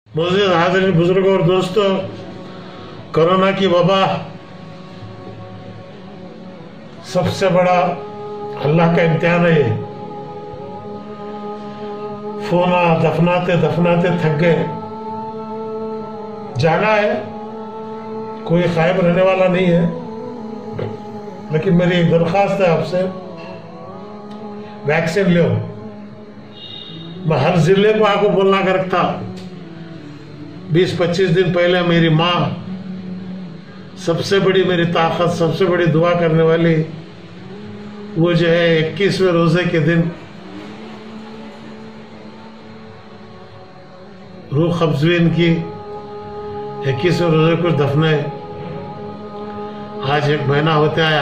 मोअज़्ज़िज़ हाज़िरीन, बुजुर्गों और दोस्तों, कोरोना की वबा सबसे बड़ा अल्लाह का इम्तिहान है। फोन दफनाते दफनाते थक गए। जाना है, कोई कायम रहने वाला नहीं है, लेकिन मेरी एक दरख्वास्त है आपसे, वैक्सीन लो। मैं हर जिले को आपको बोलना कर रखता। 20-25 दिन पहले मेरी माँ, सबसे बड़ी मेरी ताकत, सबसे बड़ी दुआ करने वाली, वो जो है 21वें रोजे के दिन रूह कब्ज़ीन की 21वें रोजे कुछ दफने। आज 1 महीना होते आया।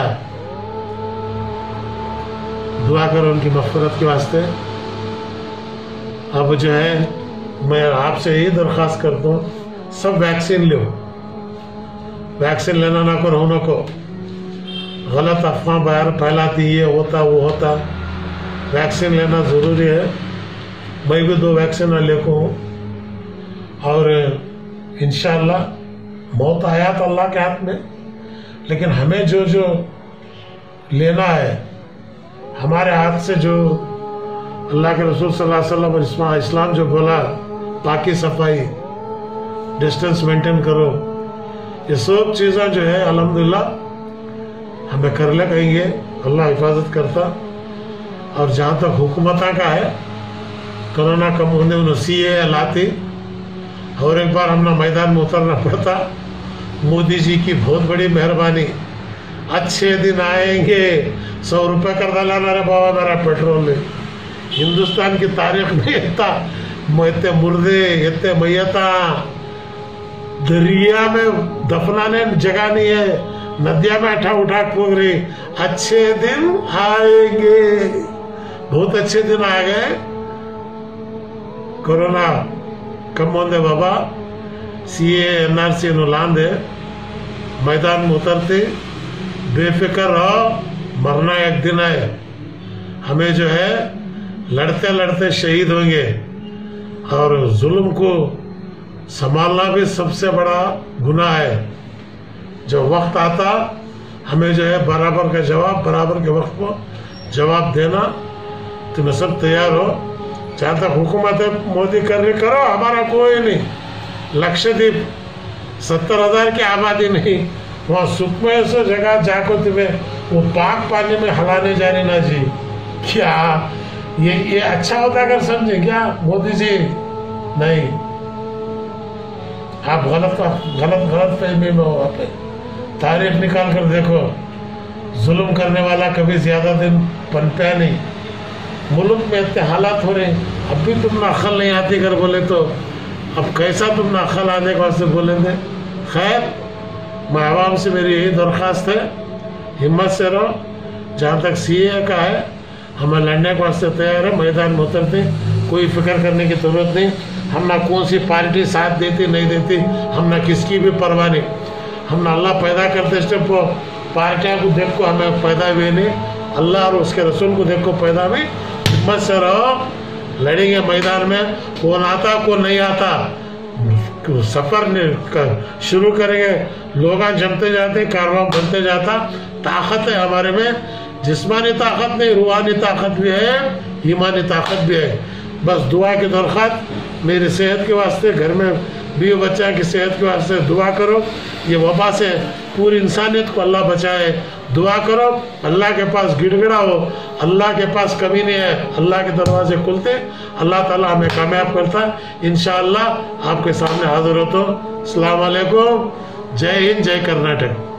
दुआ करो उनकी मग़फ़िरत के वास्ते। अब जो है मैं आपसे यही दरख्वास्त करता हूँ, सब वैक्सीन लो। वैक्सीन लेना ना करो ना को गलत अफवाह बाहर फैलाती, ये होता वो होता। वैक्सीन लेना ज़रूरी है। मैं भी 2 वैक्सीन लेको हूँ और इंशाअल्लाह मौत आयात अल्लाह के हाथ में, लेकिन हमें जो जो लेना है हमारे हाथ से, जो अल्लाह के रसूल सल्लल्लाहु अलैहि वसल्लम और इस्लाम जो बोला, पाकी सफाई, डिस्टेंस मेंटेन करो, ये सब चीज़ें जो है अल्हम्दुलिल्लाह हमें कर ले कहेंगे। अल्लाह हिफाजत करता। और जहाँ तक हुकूमत का है, कोरोना कम होने उन्हें सीए लाती और एक बार हमने मैदान में उतरना पड़ता। मोदी जी की बहुत बड़ी मेहरबानी। अच्छे दिन आएंगे, 100 रुपये कर डालाना रे बाबा मेरा पेट्रोल में। हिंदुस्तान की तारीख में इतने मुर्दे, इतने मैयता दरिया में दफनाने जगह नहीं है, नदिया में उठा ठोक रही। अच्छे दिन आएंगे, बहुत अच्छे दिन आ गए। कोरोना कम होंदे बाबा, सीए एनआरसी लांदे, मैदान में उतरते, बेफिक्र रहो, मरना एक दिन है। हमें जो है लड़ते लड़ते शहीद होंगे, और जुल्म को संभालना भी सबसे बड़ा गुनाह है। जब वक्त आता, हमें जो है बराबर का जवाब, बराबर के वक्त को जवाब देना। तुम्हें सब तैयार हो। जहाँ तक हुकूमत है मोदी कर रही, करो, हमारा कोई नहीं। लक्षद्वीप 70,000 की आबादी नहीं, वहाँ सुखमय से जगह जाको तुम्हें वो पाक पानी में हलाने जाने ना जी। क्या ये अच्छा होता अगर समझे क्या मोदी जी? नहीं, आप गलत फहमी में हो। आप तारीख निकाल कर देखो, जुल्म करने वाला कभी ज्यादा दिन पनपया नहीं। मुल्क में इतने हालात हो रहे, अब भी तुम ना अक्ल नहीं आती कर बोले तो अब कैसा तुम ना अक्ल आने के वास्ते बोलेंगे। खैर, मैं आवाम से मेरी यही दरख्वास्त है, हिम्मत से रहो। जहाँ तक सीए का है, हमें लड़ने के वास्ते तैयार है। मैदान में उतरते, कोई फिक्र करने की जरूरत नहीं। हम ना कौन सी पार्टी साथ देती नहीं देती, हम ना किसकी भी परवाह नहीं। हम ना अल्लाह पैदा करते स्टेप को, पार्टियाँ को देखो हमें पैदा हुए नहीं, अल्लाह और उसके रसूल को देखो पैदा हुई। हिम्मत से रहो, लड़ेंगे मैदान में। कौन आता कौन नहीं आता, सफर शुरू करेंगे, लोग जमते जाते, कारवां बनते जाता। ताकत है हमारे में, जिस्मानी ताकत नहीं, रूहानी ताकत भी है, ईमानी ताकत भी है। बस दुआ की दरख्वास्त, मेरी सेहत के वास्ते, घर में बीवी बच्चा की सेहत के वास्ते दुआ करो। ये वबा से पूरी इंसानियत को अल्लाह बचाए। दुआ करो, अल्लाह के पास गिड़गिड़ाओ, अल्लाह के पास कमी नहीं है। अल्लाह के दरवाजे खुलते, अल्लाह ताला हमें कामयाब करता है। इंशाअल्लाह आपके सामने हाजिर हो तो। अस्सलाम वालेकुम, जय हिंद, जय कर्नाटक।